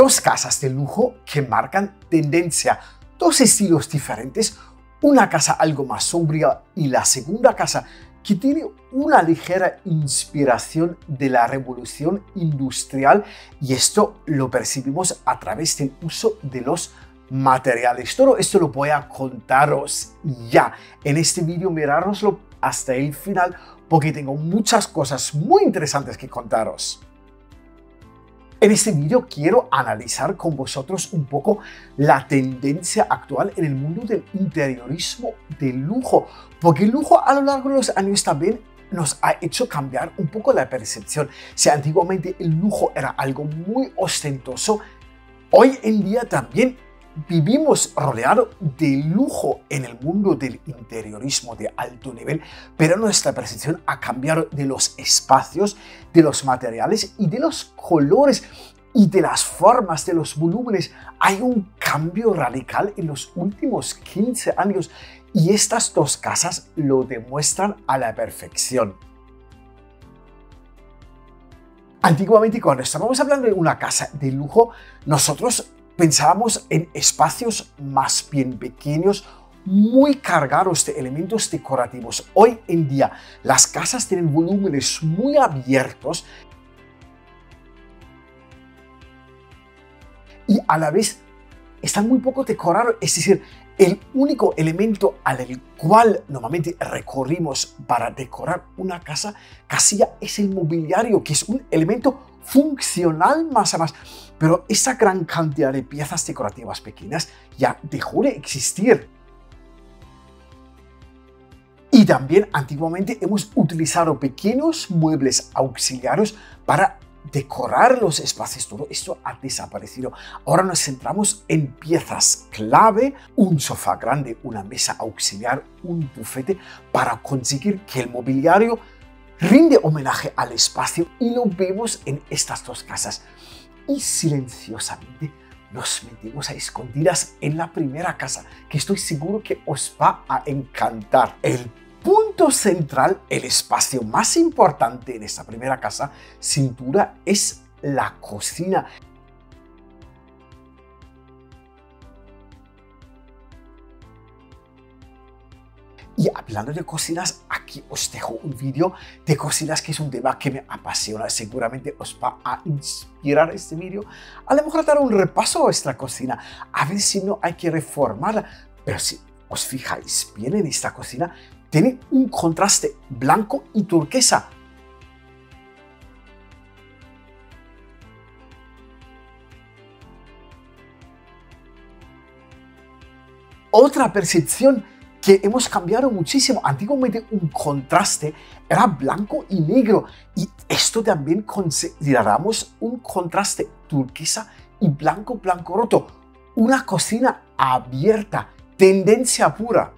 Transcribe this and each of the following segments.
Dos casas de lujo que marcan tendencia, dos estilos diferentes, una casa algo más sombría y la segunda casa que tiene una ligera inspiración de la revolución industrial, y esto lo percibimos a través del uso de los materiales. Todo esto lo voy a contaros ya en este vídeo, mirároslo hasta el final porque tengo muchas cosas muy interesantes que contaros. En este vídeo quiero analizar con vosotros un poco la tendencia actual en el mundo del interiorismo de lujo, porque el lujo a lo largo de los años también nos ha hecho cambiar un poco la percepción. Si antiguamente el lujo era algo muy ostentoso, hoy en día también vivimos rodeados de lujo en el mundo del interiorismo de alto nivel, pero nuestra percepción ha cambiado de los espacios, de los materiales y de los colores y de las formas, de los volúmenes. Hay un cambio radical en los últimos 15 años y estas dos casas lo demuestran a la perfección. Antiguamente, cuando estábamos hablando de una casa de lujo, nosotros pensábamos en espacios más bien pequeños, muy cargados de elementos decorativos. Hoy en día las casas tienen volúmenes muy abiertos y a la vez están muy poco decorados. Es decir, el único elemento al cual normalmente recurrimos para decorar una casilla es el mobiliario, que es un elemento funcional más a más. Pero esa gran cantidad de piezas decorativas pequeñas ya dejó de existir. Y también antiguamente hemos utilizado pequeños muebles auxiliares para decorar los espacios. Todo esto ha desaparecido. Ahora nos centramos en piezas clave, un sofá grande, una mesa auxiliar, un bufete, para conseguir que el mobiliario rinde homenaje al espacio, y lo vemos en estas dos casas. Y silenciosamente nos metimos a escondidas en la primera casa, que estoy seguro que os va a encantar. El punto central, el espacio más importante en esta primera casa, sin duda, es la cocina. Y hablando de cocinas, aquí os dejo un vídeo de cocinas, que es un tema que me apasiona. Seguramente os va a inspirar este vídeo. A lo mejor dar un repaso a vuestra cocina, a ver si no hay que reformarla. Pero si os fijáis bien en esta cocina, tiene un contraste blanco y turquesa. Otra percepción que hemos cambiado muchísimo. Antiguamente un contraste era blanco y negro, y esto también consideramos un contraste turquesa y blanco roto. Una cocina abierta, tendencia pura.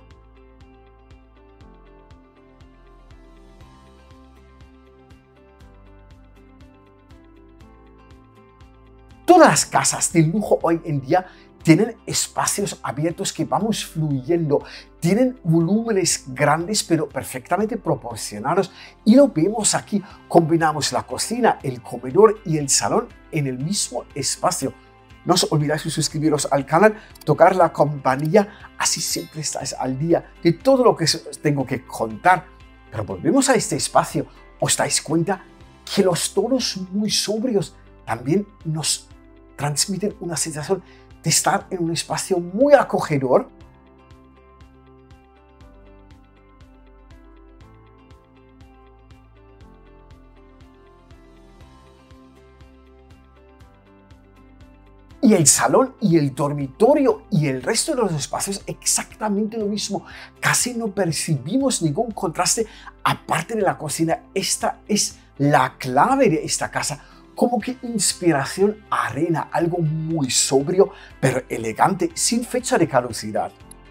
Todas las casas de lujo hoy en día tienen espacios abiertos que vamos fluyendo, tienen volúmenes grandes pero perfectamente proporcionados, y lo vemos aquí. Combinamos la cocina, el comedor y el salón en el mismo espacio. No os olvidéis de suscribiros al canal, tocar la campanilla, así siempre estáis al día de todo lo que os tengo que contar. Pero volvemos a este espacio. ¿Os dais cuenta que los tonos muy sobrios también nos transmiten una sensación de estar en un espacio muy acogedor? Y el salón y el dormitorio y el resto de los espacios exactamente lo mismo. Casi no percibimos ningún contraste aparte de la cocina. Esta es la clave de esta casa. Como que inspiración arena, algo muy sobrio pero elegante, sin fecha de caducidad.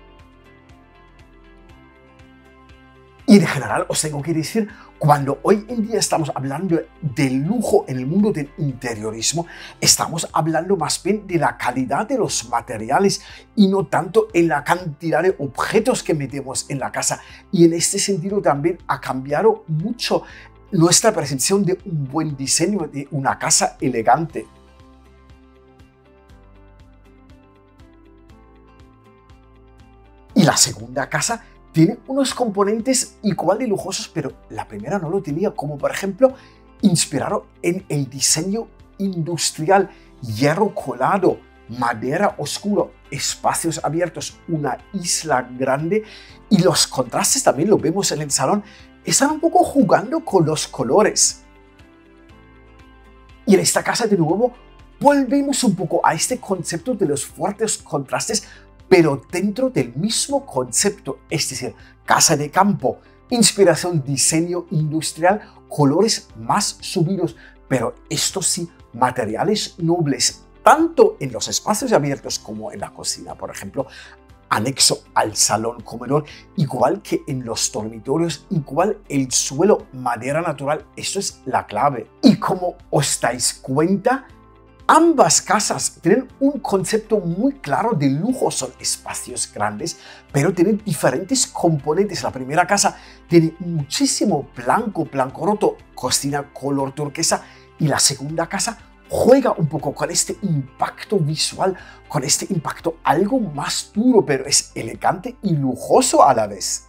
Y en general os tengo que decir, cuando hoy en día estamos hablando de lujo en el mundo del interiorismo, estamos hablando más bien de la calidad de los materiales y no tanto en la cantidad de objetos que metemos en la casa. Y en este sentido también ha cambiado mucho nuestra percepción de un buen diseño, de una casa elegante. la segunda casa tiene unos componentes igual de lujosos, pero la primera no lo tenía, como por ejemplo, inspirado en el diseño industrial, hierro colado, madera oscura, espacios abiertos, una isla grande, y los contrastes también lo vemos en el salón. Están un poco jugando con los colores. Y en esta casa de nuevo volvemos un poco a este concepto de los fuertes contrastes, pero dentro del mismo concepto, es decir, casa de campo, inspiración diseño industrial, colores más subidos, pero esto sí, materiales nobles, tanto en los espacios abiertos como en la cocina, por ejemplo, anexo al salón comedor, igual que en los dormitorios, igual el suelo, madera natural, eso es la clave. Y como os dais cuenta, ambas casas tienen un concepto muy claro de lujo, son espacios grandes, pero tienen diferentes componentes. La primera casa tiene muchísimo blanco roto, cocina color turquesa, y la segunda casa juega un poco con este impacto visual, con este impacto algo más duro, pero es elegante y lujoso a la vez.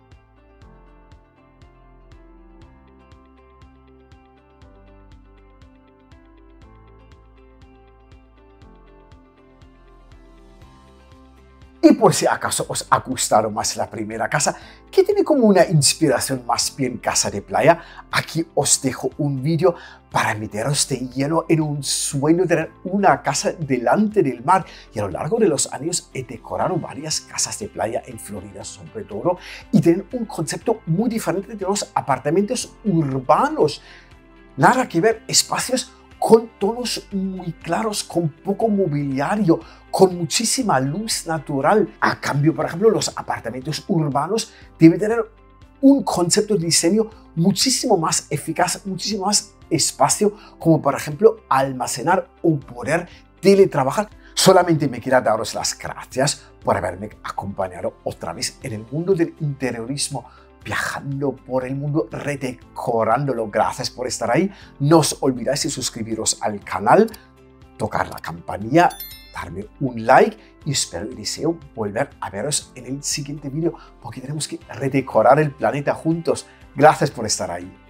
Y por si acaso os ha gustado más la primera casa, que tiene como una inspiración más bien casa de playa, aquí os dejo un vídeo para meteros de lleno en un sueño de tener una casa delante del mar. Y a lo largo de los años he decorado varias casas de playa en Florida sobre todo, y tienen un concepto muy diferente de los apartamentos urbanos. Nada que ver, espacios con tonos muy claros, con poco mobiliario, con muchísima luz natural. A cambio, por ejemplo, los apartamentos urbanos deben tener un concepto de diseño muchísimo más eficaz, muchísimo más espacio, como por ejemplo almacenar o poder teletrabajar. Solamente me queda daros las gracias por haberme acompañado otra vez en el mundo del interiorismo, viajando por el mundo, redecorándolo. Gracias por estar ahí. No os olvidáis de suscribiros al canal, tocar la campanilla, darme un like, y espero y deseo volver a veros en el siguiente vídeo, porque tenemos que redecorar el planeta juntos. Gracias por estar ahí.